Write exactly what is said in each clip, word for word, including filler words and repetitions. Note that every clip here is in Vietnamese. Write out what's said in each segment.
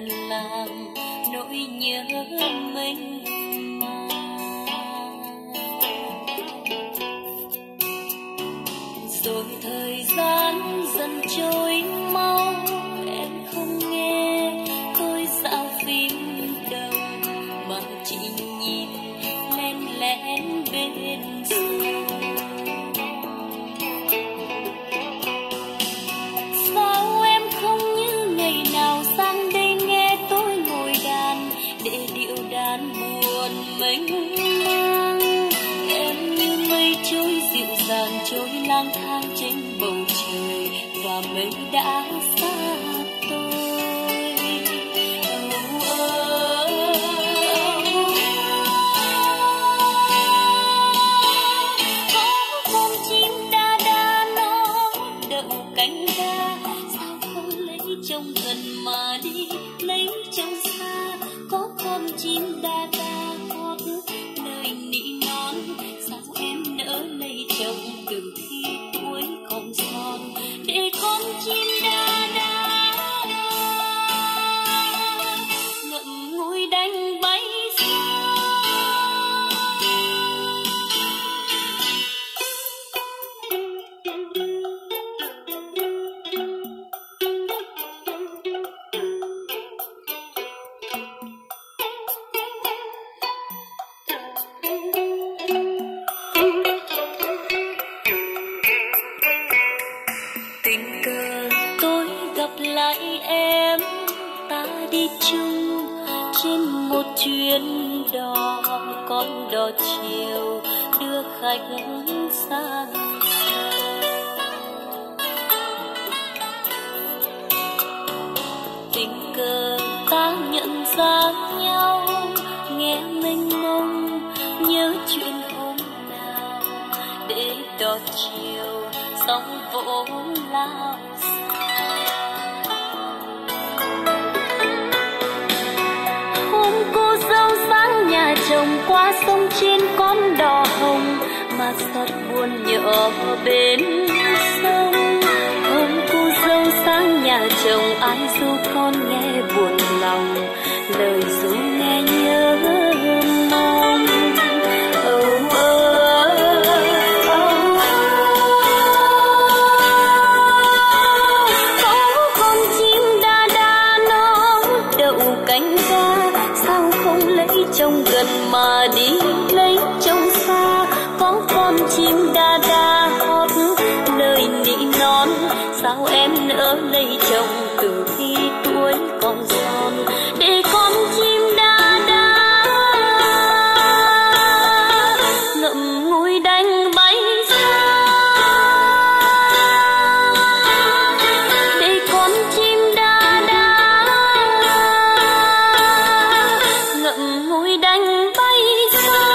đành làm nỗi nhớ mình mà. Rồi thời gian dần trôi mau, em không nghe tôi dạo phim đầu mà chỉ nhìn lén lén bên giường. Sao em không như ngày nào sang đây nghe tôi ngồi đàn để điệu đàn buồn mênh mang. Em như mây trôi dịu dàng trôi lang thang trên bầu trời và mây đã xa tôi. Oh, oh, oh. Có con chim đa đa nó đậu cánh ca, sao không lấy chồng gần mà đi lấy chồng xa. Có con chim đa đa hót lời nỉ non, sao em nỡ lấy chồng từ khi tuổi còn son. Để con chim đa đa ngậm ngùi đánh bay xa. Tình cờ tôi gặp lại em, ta đi chung trên một chuyến đò, con đò chiều đưa khách xa xa. Tình cờ ta nhận ra nhau, nghe mênh mông nhớ chuyện hôm nào, để đò chiều sóng vỗ lao xa. Hôm cô dâu sang nhà chồng qua sông trên con đò hồng mà giọt buồn nhớ bên sông. Hôm cô dâu sang nhà chồng ai ru con nghe buồn lòng, lời ru nghe nhớ mong. Oh, oh. Chồng gần mà đi lấy chồng xa. Có con chim đa đa hót lời nỉ non, sao em nỡ lấy chồng từ khi tuổi còn son. Để con chim đa đa ngậm ngùi đánh bay xa. Để con chim đa đa ngậm ngùi đánh bay xa.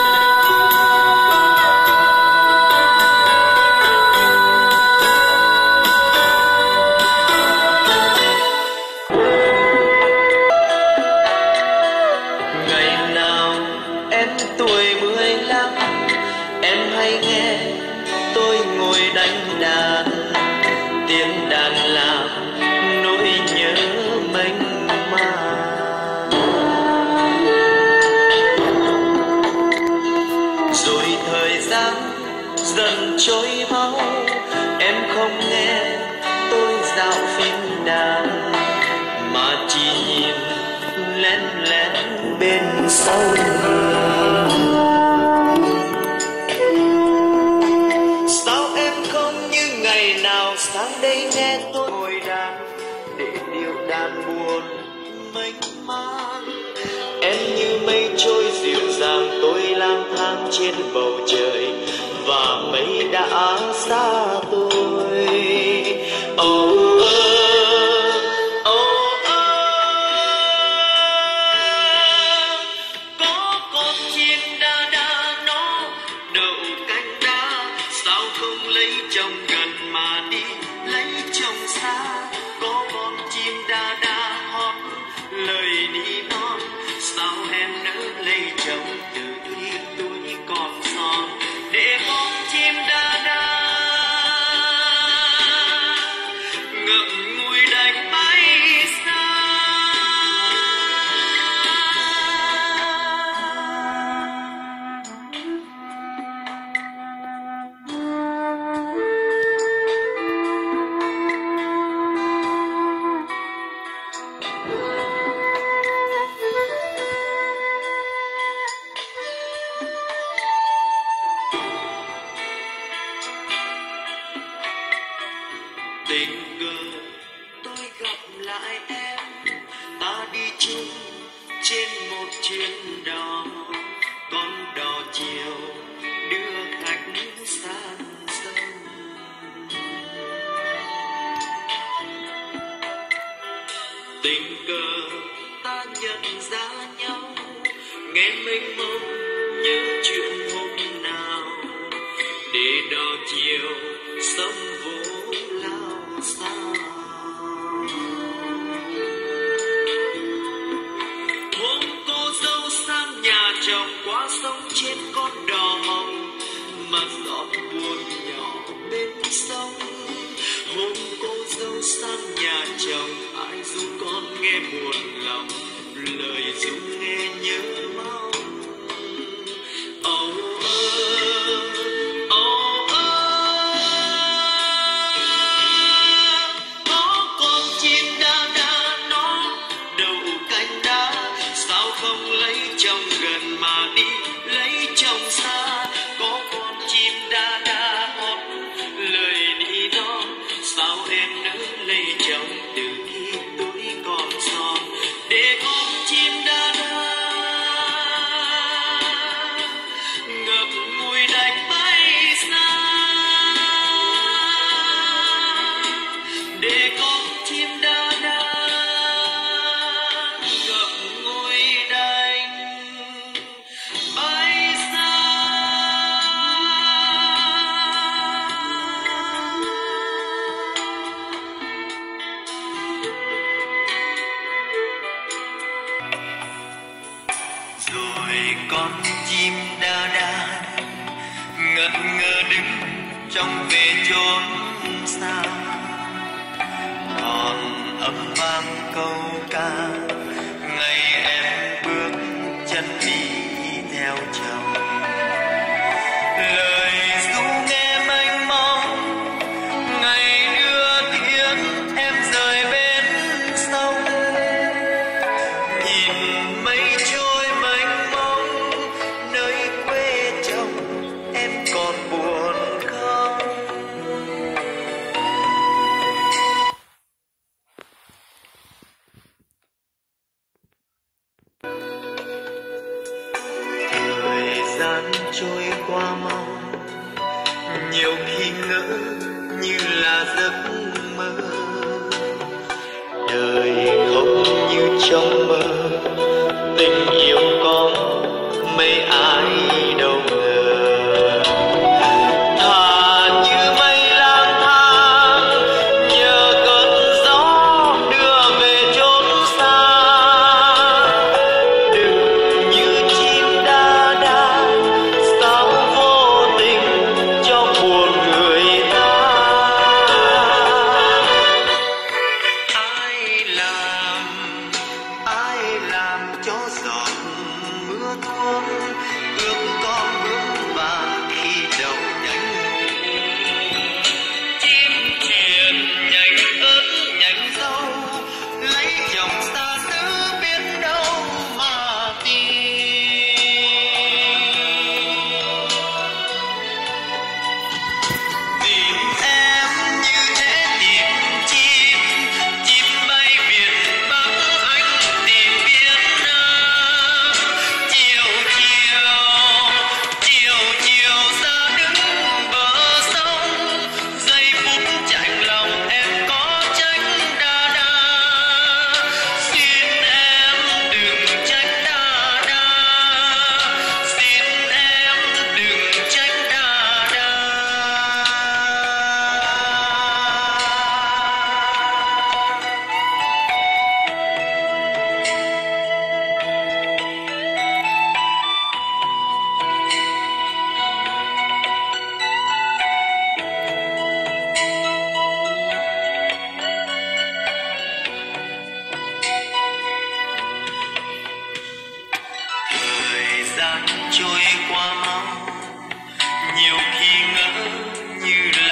Ngày nào em tuổi mười lăm, em hay nghe tôi ngồi đánh đàn, tiếng đàn làm nỗi nhớ mênh mang. Rồi thời gian dần trôi mau, em không nghe tôi dạo phim đàn mà chỉ nhìn lén lén bên sau. Sao em không như ngày nào sang đây nghe tôi ngồi đàn để điệu đàn buồn mênh mang. Em như mây trôi dịu dàng tôi lang thang trên bầu trời và mây đã xa tôi. Oh, oh. Chồng gần mà đi lấy chồng xa. Có con chim đa đa hót lời nỉ non, sao em nỡ lấy chồng từ khi tuổi còn son. Để con chim đa đa chung trên một chuyến đò, con đò chiều đưa khách sang sông. Tình cờ ta nhận ra nhau, nghe mênh mông những chuyện hôm nào, để đò chiều sông vỗ lao xa. Hôm cô dâu sang nhà chồng qua sông trên con đò hồng, mà gió buồn nhỏ bên sông. Hôm cô dâu sang nhà chồng, ai ru con nghe buồn lòng, lời ru nghe nhớ mong. Âu ơ, âu ơ, có con chim đa đa nó đầu cánh đá, sao không lấy chồng gần mà đi lấy chồng xa. Có con chim đa đa hót lời đi đó, sao em nỡ lấy chồng từ khi tuổi còn son. Để con chim đa đa ngập ngùi đành bay xa, để con chim đa đa ngập ngùi đành bay xa. Rồi con chim đa đa ngẩn ngơ đứng trong về chốn xa, còn âm vang câu ca ngày em bước chân đi theo chồng. Lời ru nghe mênh mông ngày đưa tiếng em rời bên sông. Nhìn mây trôi mênh mông nơi quê chồng, em còn buồn không? Thời gian trôi qua mau, nhiều khi ngỡ như là giấc mơ. Đời không như trong mơ, tình yêu có mấy ai đâu ngờ. Thà như mây lang thang, nhờ cơn gió đưa về chốn xa. Đừng như chim đa đa, sao vô tình cho buồn người ta. Ai làm, ai làm cho giọt mưa tuôn, ước con bướm vàng khi đầu nhánh nụ. Chim thuyền nhành ớt nhành dâu, lấy chồng xa xứ biết đâu mà tìm. Tìm em như thế tìm chim, chim bay biển Bắc Anh tìm Việt Nam. Chiều chiều, chiều chiều ra đứng bờ sông, giây phút chạnh lòng em có trách đa đa. Xin em đừng trách đa đa, xin em đừng trách đa đa. Thời gian trôi qua mau, nhiều khi ngỡ như